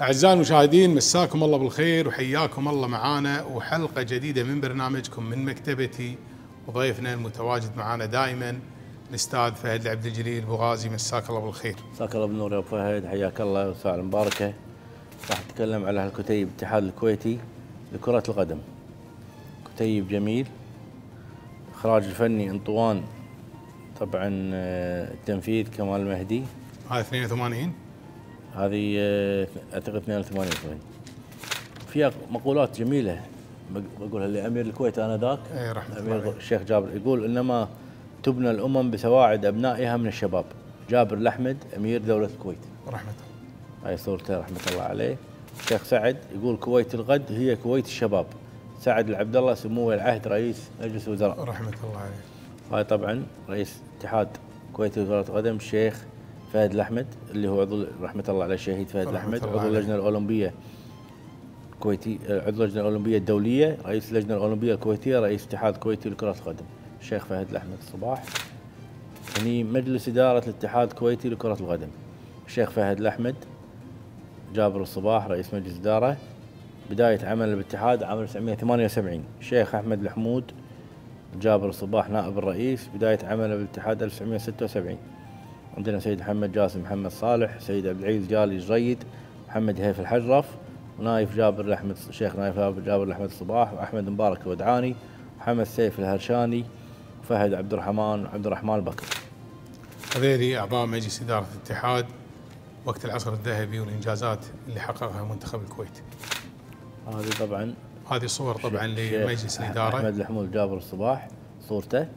أعزائي المشاهدين، مساكم الله بالخير وحياكم الله معانا وحلقة جديدة من برنامجكم من مكتبتي، وضيفنا المتواجد معانا دائما الأستاذ فهد العبد الجليل بوغازي. مساك الله بالخير. مساك الله بالنور يا أبو فهد، حياك الله وساعة المباركة. راح نتكلم على هالكتيب الاتحاد الكويتي لكرة القدم. كتيب جميل، إخراج الفني انطوان، طبعا التنفيذ كمال المهدي. هذا 82 هذه اعتقد 82. فيها مقولات جميله بقولها لامير الكويت انذاك، رحمه امير الله الشيخ جابر، يقول انما تبنى الامم بسواعد ابنائها من الشباب. جابر الاحمد امير دوله الكويت رحمه الله، هاي صورته رحمه الله عليه. الشيخ سعد يقول كويت الغد هي كويت الشباب. سعد العبد الله سمو العهد رئيس مجلس الوزراء رحمه الله عليه. هاي طبعا رئيس اتحاد كويتي لكرة القدم الشيخ فهد الأحمد، اللي هو عضو رحمة الله عليه الشهيد فهد الأحمد، عضو اللجنة الأولمبية الكويتي، عضو اللجنة الأولمبية الدولية، رئيس اللجنة الأولمبية الكويتية، رئيس اتحاد كويتي لكرة القدم الشيخ فهد الأحمد الصباح. هني مجلس إدارة الاتحاد الكويتي لكرة القدم الشيخ فهد الأحمد. جابر الصباح رئيس مجلس إدارة. بداية عمل الاتحاد عام 1978. الشيخ أحمد الحمود جابر الصباح نائب الرئيس. بداية عمله بالاتحاد 1976. عندنا سيد محمد جاسم محمد صالح، سيد عبد العزيز جالي جريد، محمد هيف الحجرف، ونايف جابر الأحمد، الشيخ نايف جابر الأحمد الصباح، وأحمد مبارك الودعاني، محمد سيف الهرشاني، وفهد عبد الرحمن وعبد الرحمن البكر. هذيلي أعضاء مجلس إدارة الاتحاد وقت العصر الذهبي والإنجازات اللي حققها منتخب الكويت. هذه طبعا هذه صور طبعا لمجلس الإدارة. أحمد الحمود جابر الصباح صورته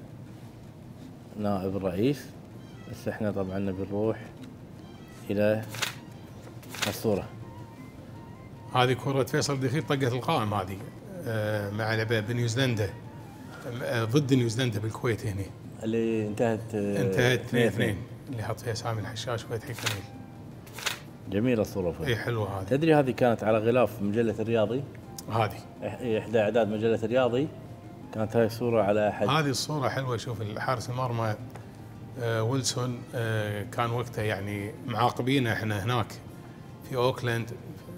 نائب الرئيس. بس احنا طبعا نبي نروح الى الصورة. هذه كرة فيصل دخيل طقة القائم، هذه مع لعبة بنيوزيلندا ضد نيوزيلندا بالكويت هنا، اللي انتهت 2-2 اللي حط فيها سامي الحشاش وفتحي كميل. جميلة الصورة. اي حلوة هذه. تدري هذه كانت على غلاف مجلة الرياضي، هذه احدى اعداد مجلة الرياضي، كانت هاي الصورة على احد. هذه الصورة حلوة. شوف الحارس المرمى ويلسون كان وقتها يعني معاقبينه احنا هناك في اوكلاند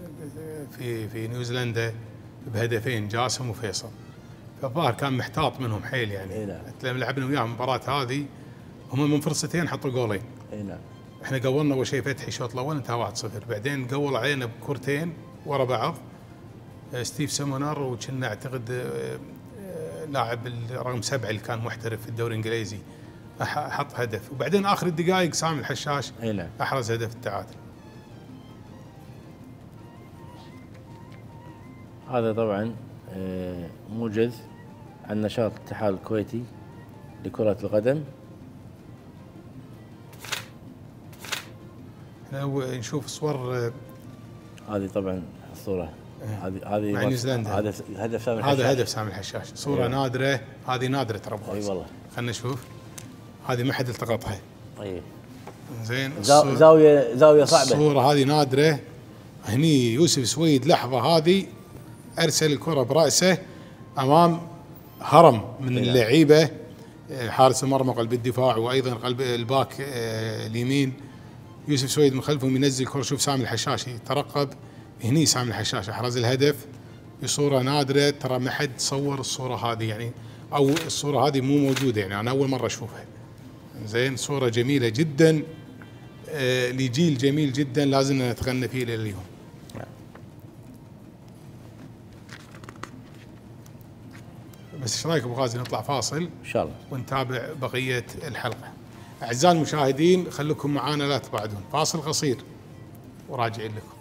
في نيوزيلندا بهدفين، جاسم وفيصل، فالظاهر كان محتاط منهم حيل يعني. نعم. لما لعبنا وياهم المباراة هذه هم من فرصتين حطوا جولين. نعم. احنا قولنا اول شيء فتحي الشوط الاول انتهى 1-0، بعدين قول علينا بكورتين ورا بعض. ستيف سيمونر وكنا اعتقد لاعب رقم 7 اللي كان محترف في الدوري الانجليزي حط هدف، وبعدين اخر الدقائق سامي الحشاش احرز هدف التعادل. هذا طبعا موجز عن نشاط الاتحاد الكويتي لكرة القدم. احنا نشوف صور. هذه طبعا الصورة هذه مع نيوزيلندا. هذا هدف سامي الحشاش. هذا هدف سامي الحشاش. صورة نادرة، هذه نادرة ترى. اي والله. خلينا نشوف. هذه ما حد التقطها. اي زين. زاوية صعبة. الصورة هذه نادرة. هني يوسف سويد لحظة هذه ارسل الكرة برأسه امام هرم من اللعيبة، حارس المرمى قلب الدفاع وايضا قلب الباك اليمين. يوسف سويد من خلفهم ينزل الكرة. شوف سامي الحشاشي ترقب هني، سامي الحشاش احرز الهدف بصورة نادرة. ترى ما حد صور الصورة هذه يعني، او الصورة هذه مو موجودة يعني، انا اول مرة اشوفها. زين. صورة جميلة جدا لجيل جميل جدا لازم نتغنى فيه لليوم. بس ايش رايك ابو غازي نطلع فاصل ان شاء الله ونتابع بقية الحلقة. اعزائي المشاهدين خليكم معانا لا تبعدون، فاصل قصير وراجعين لكم.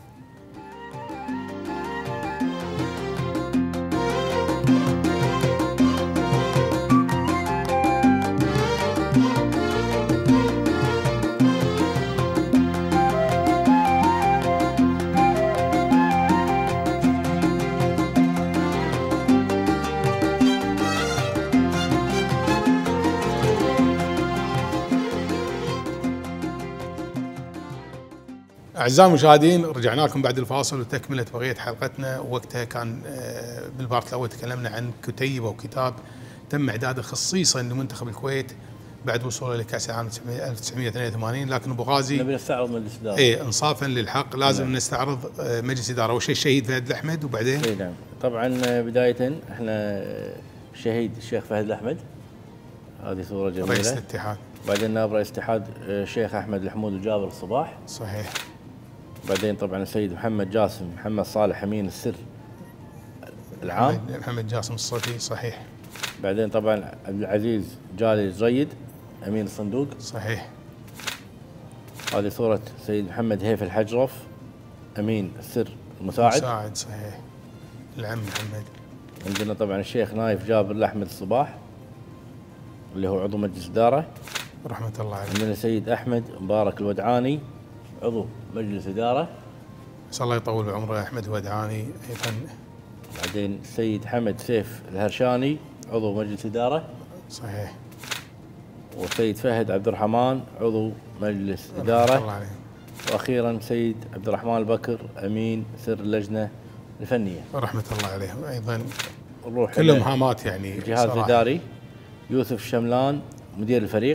أعزائي المشاهدين، رجعنا لكم بعد الفاصل وتكملة بقية حلقتنا. وقتها كان بالبارت الأول تكلمنا عن كتيب أو كتاب تم إعداده خصيصا لمنتخب الكويت بعد وصوله لكاس العالم 1982. لكن ابو غازي نبي نستعرض مجلس الاداره. انصافا للحق لازم نستعرض مجلس اداره. اول شيء الشهيد فهد الأحمد، وبعدين نعم طبعا بدايه احنا الشهيد الشيخ فهد الأحمد، هذه صوره جميله، رئيس الاتحاد. بعدين نائب رئيس الاتحاد الشيخ احمد الحمود الجابر الصباح. صحيح. بعدين طبعا السيد محمد جاسم محمد صالح امين السر العام. محمد جاسم الصوفي. صحيح. بعدين طبعا عبد العزيز جالي الزيد امين الصندوق. صحيح. هذه صورة سيد محمد هيف الحجرف امين السر المساعد. صحيح. العم محمد. عندنا طبعا الشيخ نايف جابر الأحمد الصباح اللي هو عضو مجلس إدارة رحمة الله عليه. عندنا السيد أحمد مبارك الودعاني عضو مجلس إدارة. نسأل الله يطول بعمره أحمد الودعاني أيضا. بعدين السيد حمد سيف الهرشاني عضو مجلس إدارة. صحيح. والسيد فهد عبد الرحمن عضو مجلس إدارة. الله عليه. وأخيرا سيد عبد الرحمن البكر أمين سر اللجنة الفنية. رحمة الله عليه. أيضا نروح كلهم هامات يعني. الجهاز الإداري يوسف الشملان مدير الفريق.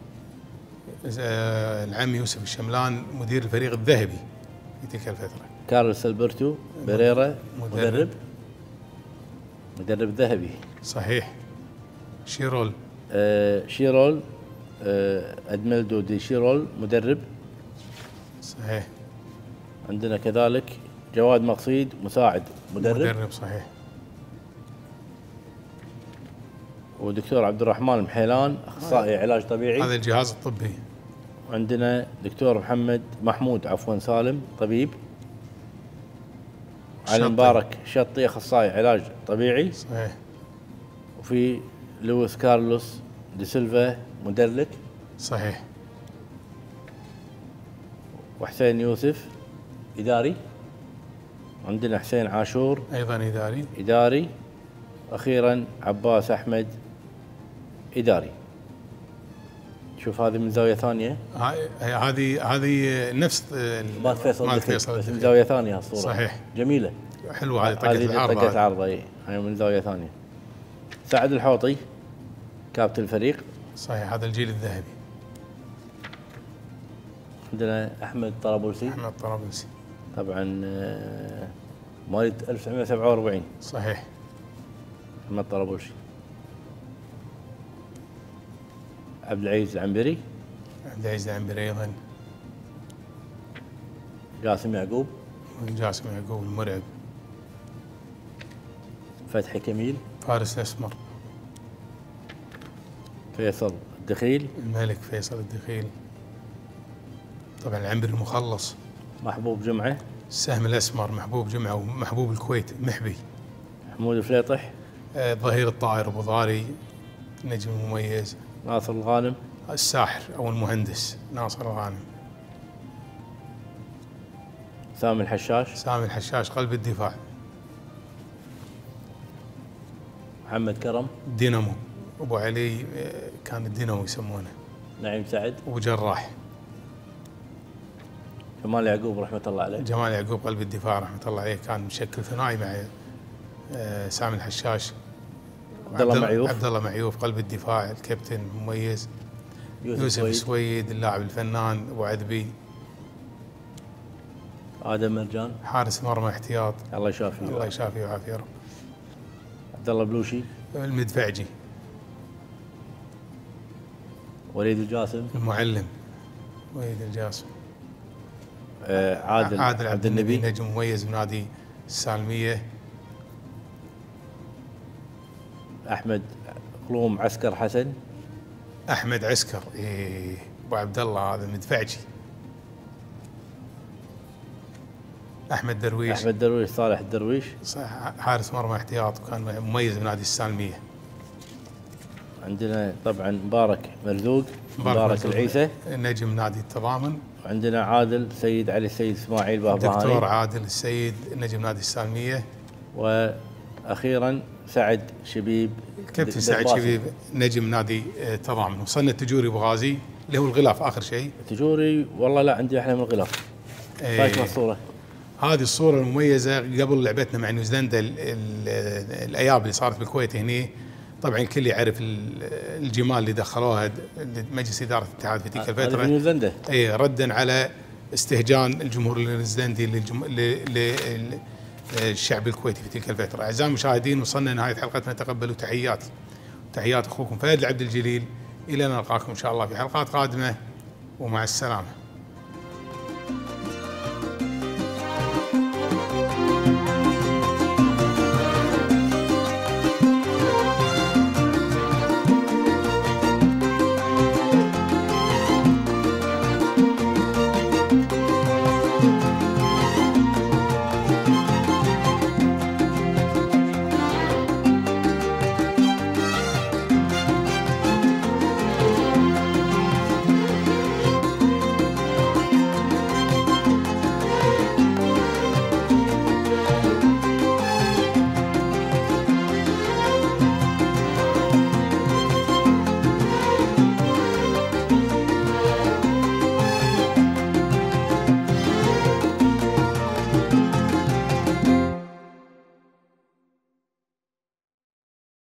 العم يوسف الشملان مدير الفريق الذهبي في تلك الفترة. كارلوس البرتو بريرا مدرب ذهبي. صحيح. شيرول شيرول أدميلدو دي شيرول مدرب. صحيح. عندنا كذلك جواد مقصيد مساعد مدرب. صحيح. ودكتور عبد الرحمن المحيلان اخصائي علاج طبيعي. هذا الجهاز الطبي. عندنا دكتور محمود سالم طبيب. علي مبارك شطي اخصائي علاج طبيعي. صحيح. وفي لويس كارلوس دي سيلفا مدلك. صحيح. وحسين يوسف اداري. عندنا حسين عاشور ايضا اداري. اخيرا عباس احمد اداري. شوف هذه من زاويه ثانيه. هذه نفس مال فيصل بس من زاويه ثانيه الصوره. صحيح. جميله حلوه هذه طقه العرض. طقه عرضه هي من زاويه ثانيه. سعد الحوطي كابتن الفريق. صحيح. هذا الجيل الذهبي. عندنا احمد طرابلسي طبعا مواليد 1947. صحيح. احمد طرابلسي. عبد العزيز العنبري ايضا. جاسم يعقوب المرعب. فتحي كميل فارس الاسمر. فيصل الدخيل الملك فيصل الدخيل. طبعا العنبري المخلص. محبوب جمعه السهم الاسمر محبوب جمعه ومحبوب الكويت محبي. حمود الفليطح ظهير الطائر ابو ضاري نجم مميز. ناصر الغانم الساحر او المهندس ناصر الغانم. سامي الحشاش قلب الدفاع. محمد كرم دينامو ابو علي كان الدينامو يسمونه. نعيم سعد وجراح. جمال يعقوب رحمه الله عليه. جمال يعقوب قلب الدفاع رحمه الله عليه كان مشكل ثنائي مع سامي الحشاش. عبد الله معيوف قلب الدفاع الكابتن مميز. يوسف السويد اللاعب الفنان ابو عذبي. آدم مرجان حارس مرمى احتياط. الله يشافيه ويعافيه يا رب. عبد الله بلوشي المدفعجي. وليد الجاسم المعلم. عادل عبد النبي نجم مميز بنادي السالميه. احمد قلوم عسكر حسن. احمد عسكر ابو عبد الله هذا المدفعجي. احمد درويش صالح الدرويش حارس مرمى احتياط وكان مميز بنادي السالميه. عندنا طبعا مبارك مرزوق مبارك العيسى نجم نادي التضامن. وعندنا عادل سيد علي السيد اسماعيل بابهاني. دكتور عادل السيد نجم نادي السالميه. واخيرا سعد شبيب كابتن سعد شبيب نجم نادي التضامن. وصلنا التجوري ابو غازي اللي هو الغلاف اخر شيء. التجوري والله لا عندي احلى من الغلاف. شايف الصوره هذه الصوره المميزه قبل لعبتنا مع نيوزيلندا الاياب اللي صارت بالكويت هني. طبعا الكل يعرف الجمال اللي دخلوها مجلس اداره الاتحاد في تلك الفتره في نيوزيلندا، اي ردا على استهجان الجمهور النيوزيلندي للشعب الكويتي في تلك الفتره. اعزائي المشاهدين، وصلنا نهايه حلقتنا، تقبلوا تحياتي تحيات اخوكم فهد العبد الجليل، الى ان نلقاكم ان شاء الله في حلقات قادمه، ومع السلامه.